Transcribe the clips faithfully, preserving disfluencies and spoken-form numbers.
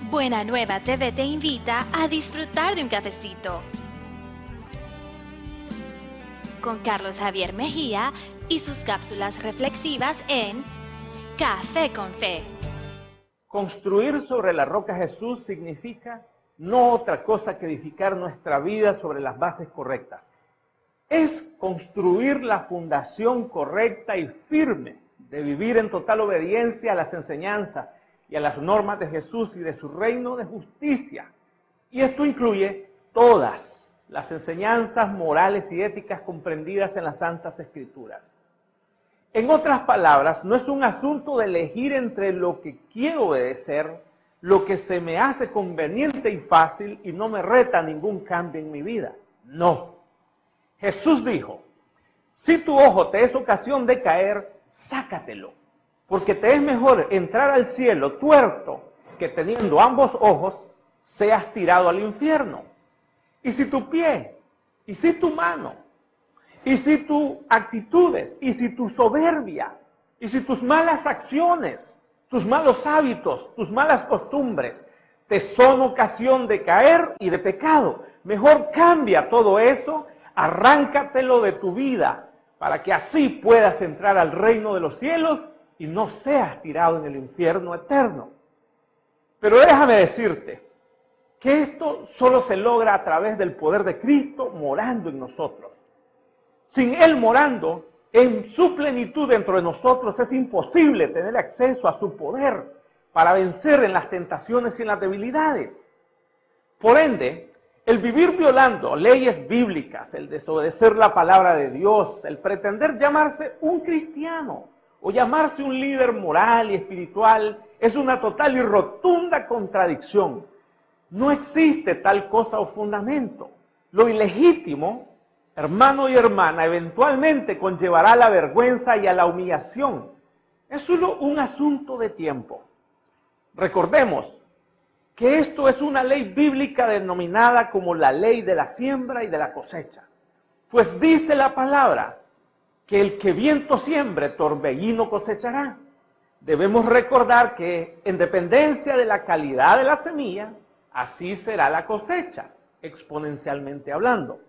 Buena Nueva T V te invita a disfrutar de un cafecito con Carlos Javier Mejía y sus cápsulas reflexivas en Café con Fe. Construir sobre la roca Jesús significa no otra cosa que edificar nuestra vida sobre las bases correctas. Es construir la fundación correcta y firme de vivir en total obediencia a las enseñanzas y a las normas de Jesús y de su reino de justicia. Y esto incluye todas las enseñanzas morales y éticas comprendidas en las Santas Escrituras. En otras palabras, no es un asunto de elegir entre lo que quiero obedecer, lo que se me hace conveniente y fácil y no me reta ningún cambio en mi vida. No. Jesús dijo, si tu ojo te es ocasión de caer, sácatelo, porque te es mejor entrar al cielo tuerto que teniendo ambos ojos seas tirado al infierno. Y si tu pie, y si tu mano, y si tus actitudes, y si tu soberbia, y si tus malas acciones, tus malos hábitos, tus malas costumbres, te son ocasión de caer y de pecado, mejor cambia todo eso, arráncatelo de tu vida, para que así puedas entrar al reino de los cielos y no seas tirado en el infierno eterno. Pero déjame decirte que esto solo se logra a través del poder de Cristo morando en nosotros. Sin Él morando en su plenitud dentro de nosotros, es imposible tener acceso a su poder para vencer en las tentaciones y en las debilidades. Por ende, el vivir violando leyes bíblicas, el desobedecer la palabra de Dios, el pretender llamarse un cristiano o llamarse un líder moral y espiritual, es una total y rotunda contradicción. No existe tal cosa o fundamento. Lo ilegítimo, hermano y hermana, eventualmente conllevará a la vergüenza y a la humillación. Es solo un asunto de tiempo. Recordemos que esto es una ley bíblica denominada como la ley de la siembra y de la cosecha. Pues dice la palabra que el que viento siembre, torbellino cosechará. Debemos recordar que en dependencia de la calidad de la semilla, así será la cosecha, exponencialmente hablando.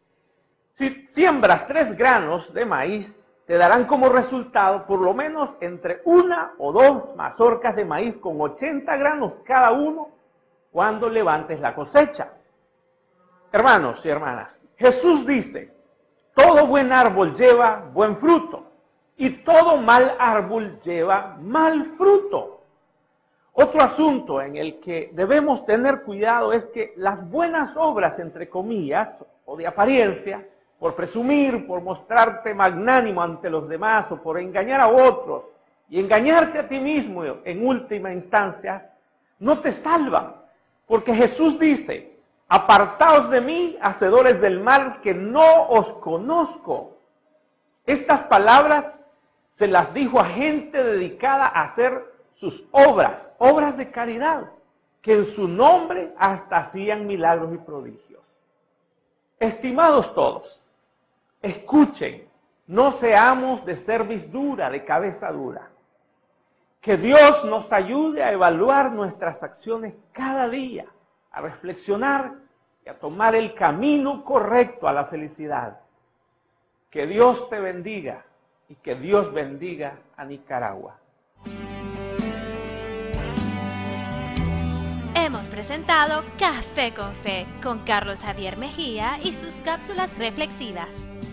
Si siembras tres granos de maíz, te darán como resultado por lo menos entre una o dos mazorcas de maíz con ochenta granos cada uno cuando levantes la cosecha. Hermanos y hermanas, Jesús dice, todo buen árbol lleva buen fruto y todo mal árbol lleva mal fruto. Otro asunto en el que debemos tener cuidado es que las buenas obras, entre comillas, o de apariencia, por presumir, por mostrarte magnánimo ante los demás o por engañar a otros y engañarte a ti mismo en última instancia, no te salvan. Porque Jesús dice, apartaos de mí, hacedores del mal, que no os conozco. Estas palabras se las dijo a gente dedicada a hacer sus obras, obras de caridad, que en su nombre hasta hacían milagros y prodigios. Estimados todos, escuchen, no seamos de cerviz dura, de cabeza dura. Que Dios nos ayude a evaluar nuestras acciones cada día, a reflexionar y a tomar el camino correcto a la felicidad. Que Dios te bendiga y que Dios bendiga a Nicaragua. Hemos presentado Café con Fe con Carlos Javier Mejía y sus cápsulas reflexivas.